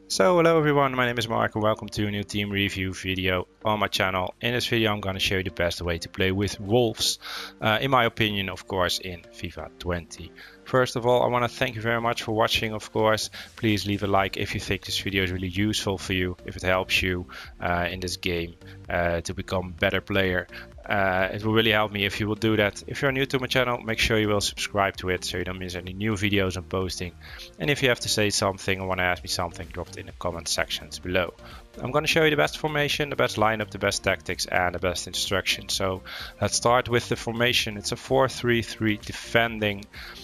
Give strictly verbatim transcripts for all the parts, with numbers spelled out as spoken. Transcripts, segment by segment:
So hello everyone, my name is Mark and welcome to a new team review video on my channel. In this video I'm going to show you the best way to play with wolves, uh, in my opinion, of course, in FIFA twenty. First of all, I want to thank you very much for watching, of course. Please leave a like if you think this video is really useful for you, if it helps you uh, in this game uh, to become a better player. Uh, it will really help me if you will do that. If you're new to my channel, make sure you will subscribe to it so you don't miss any new videos I'm posting. And if you have to say something or want to ask me something, drop it in the comment sections below. I'm going to show you the best formation, the best lineup, the best tactics and the best instructions. So let's start with the formation. It's a four three three defending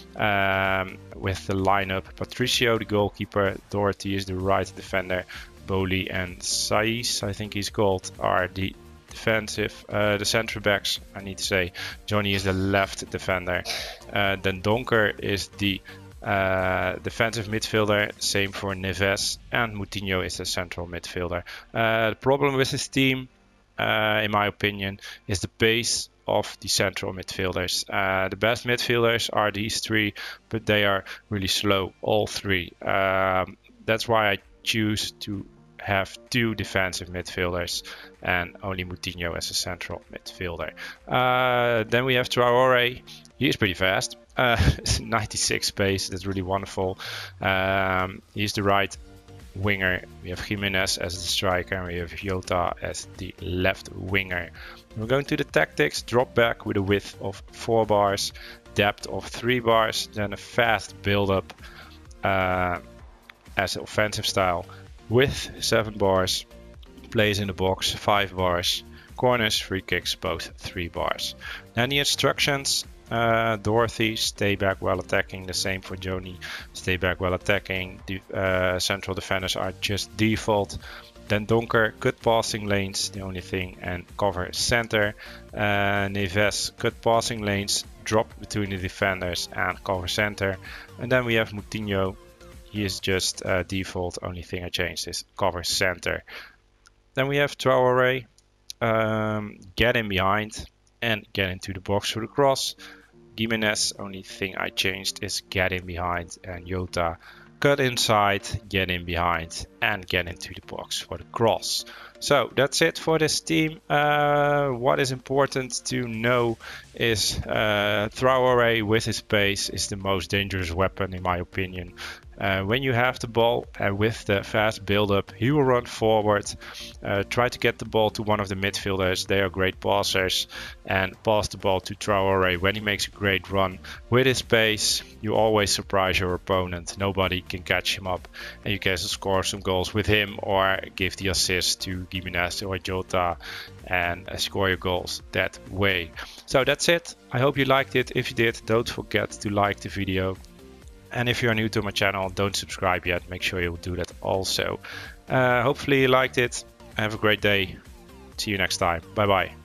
um, with the lineup. Patricio, the goalkeeper, Doherty is the right defender, Boli and Saiz, I think he's called, are the defensive, uh, the central backs. I need to say Johnny is the left defender, uh, then Donker is the uh, defensive midfielder, same for Neves, and Moutinho is the central midfielder. Uh, the problem with this team, uh, in my opinion, is the pace of the central midfielders. Uh, the best midfielders are these three, but they are really slow, all three. Um, that's why I choose to have two defensive midfielders and only Moutinho as a central midfielder. Uh, then we have Traore. He is pretty fast. Uh, ninety-six pace. That's really wonderful. Um, he's the right winger. We have Jimenez as the striker and we have Jota as the left winger. We're going to the tactics. Drop back with a width of four bars, depth of three bars, then a fast build up uh, as an offensive style. With seven bars, plays in the box five bars, corners, free kicks both three bars. Then the instructions, uh, Dorothy, stay back while attacking, the same for Joni, stay back while attacking. The uh, central defenders are just default. Then Donker, cut passing lanes, the only thing, and cover center. Uh, Neves, cut passing lanes, drop between the defenders and cover center. And then we have Moutinho. He is just uh, default, only thing I changed is cover center. Then we have Traore, um, get in behind and get into the box for the cross. Jimenez, only thing I changed is get in behind, and Jota, cut inside, get in behind and get into the box for the cross. So that's it for this team. Uh, what is important to know is uh, Traore with his pace is the most dangerous weapon in my opinion. Uh, when you have the ball and with the fast build-up, he will run forward, uh, try to get the ball to one of the midfielders. They are great passers, and pass the ball to Traore. When he makes a great run with his pace, you always surprise your opponent. Nobody can catch him up, and you can score some goals with him or give the assist to Jimenez or Jota and uh, score your goals that way. So that's it. I hope you liked it. If you did, don't forget to like the video. And if you're new to my channel, don't subscribe yet. Make sure you do that also. Uh, hopefully you liked it. Have a great day. See you next time. Bye bye.